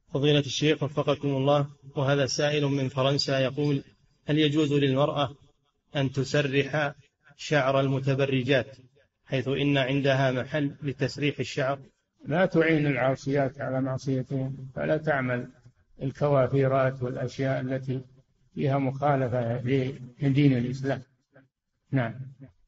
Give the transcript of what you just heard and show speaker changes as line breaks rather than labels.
فضيلة الشيخ وفقكم الله، وهذا سائل من فرنسا يقول: هل يجوز للمرأة أن تسرح شعر المتبرجات، حيث إن عندها محل لتسريح الشعر؟
لا تعين العاصيات على معصيتهم، فلا تعمل الكوافيرات والأشياء التي فيها مخالفة لدين الإسلام. نعم.